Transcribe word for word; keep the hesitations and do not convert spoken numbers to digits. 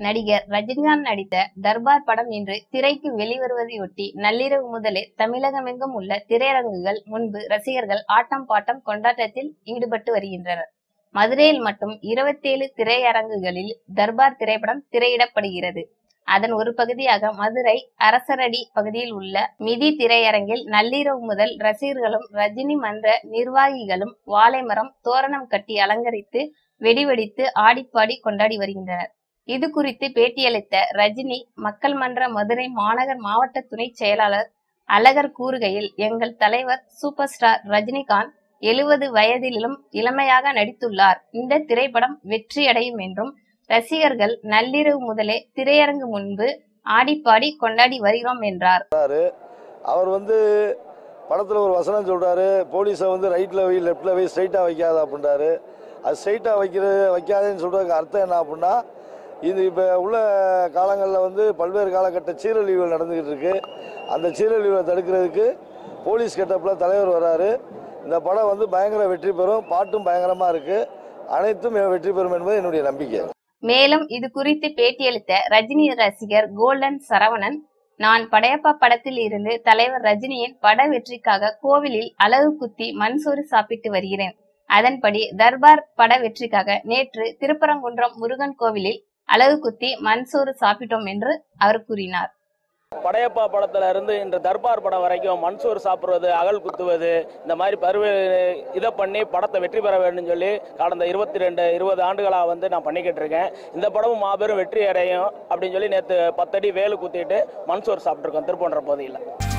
நடிகர் ரஜினிகாந்த் நடித்த தர்பார் படம் இன்று திரைக்கு வெளிவருவதையொட்டி நள்ளிரவு முதலே தமிழகமெங்கும் உள்ள திரையரங்குகள் முன்பு ரசிகர்கள் ஆட்டம் பாட்டம் கொண்டாட்டத்தில் ஈடுபட்டு வருகின்றனர். மதுரையில் மட்டும் இருபத்தி ஏழு திரையரங்குகளில் தர்பார் திரைப்படம் திரையிடப்படுகிறது. அதன் ஒரு பகுதியாக மதுரை அரசரடி பகுதியில் உள்ள மிதி திரையரங்கில் நள்ளிரவு முதல் ரசிகர்களும் ரஜினி மன்ற நிர்வாகிகளும் வாழைமரம் தோரணம் கட்டி அலங்கரித்து வெடிவெடித்து ஆடிப்பாடி கொண்டாடி வருகின்றனர். இது குறித்து பேட்டியளித்த ரஜினி மக்கள் மன்ற மதுரை மாநகர் மாவட்ட துணை செயலாளர் அழகர் கூறுகையில், எங்கள் தலைவர் சூப்பர் ஸ்டார் ரஜினிகாந்த் எழுபது வயதிலும் இளமையாக நடித்துள்ளார். இந்த திரைப்படம் வெற்றியடையும் என்றும் ரசிகர்கள் நள்ளிரவு முதலே திரையரங்கு முன்பு ஆடிப்பாடி கொண்டாடி வருகிறோம் என்றார். அவர் வந்து படத்துல ஒரு வசனம் சொல்றாரு, போலீஸை வந்து ரைட்ல வை லெப்ட்ல வை ஸ்ட்ரைட்டா வைக்காத அப்படின்றாரு. அது ஸ்ட்ரைட்டா வைக்கிறது வைக்காதேன்னு சொல்றதுக்கு அர்த்தம் என்ன அப்படின்னா, இது இப்போ உள்ள காலங்களில் வந்து பல்வேறு காலகட்ட சீரழிவுகள் நடந்துக்கிட்டு இருக்கு. அந்த சீரழிவுகளை தடுக்கிறதுக்கு போலீஸ் கெட்டப்பில் தலைவர் வர்றாரு. இந்த படம் வந்து பயங்கர வெற்றி பெறும், பாட்டும் பயங்கரமா இருக்கு, அனைத்தும் வெற்றி பெறும் என்பது என்னுடைய நம்பிக்கை. மேலும் இது குறித்து பேட்டியளித்த ரஜினி ரசிகர் கோல்டன் சரவணன், நான் படையப்பா படத்தில் இருந்து தலைவர் ரஜினியின் பட வெற்றிக்காக கோவிலில் அலகு குத்தி மண்சோறு சாப்பிட்டு வருகிறேன். அதன்படி தர்பார் பட வெற்றிக்காக நேற்று திருப்பரங்குன்றம் முருகன் கோவிலில் அலகு குத்தி மண்சோறு சாப்பிட்டோம் என்று அவர் கூறினார். படையப்பா படத்துல இருந்து இந்த தர்பார் படம் வரைக்கும் மண்சோறு சாப்பிடுவது, அகல் குத்துவது, இந்த மாதிரி பருவ இதை பண்ணி படத்தை வெற்றி பெற வேண்டும் சொல்லி கடந்த இருபத்தி ரெண்டு இருபது ஆண்டுகளாக வந்து நான் பண்ணிக்கிட்டு இருக்கேன். இந்த படமும் மாபெரும் வெற்றி அடையும் அப்படின்னு சொல்லி நேற்று பத்தடி வேலு குத்திட்டு மண்சோறு சாப்பிட்டுருக்கோம் திருப்பூன்ற பகுதியில்.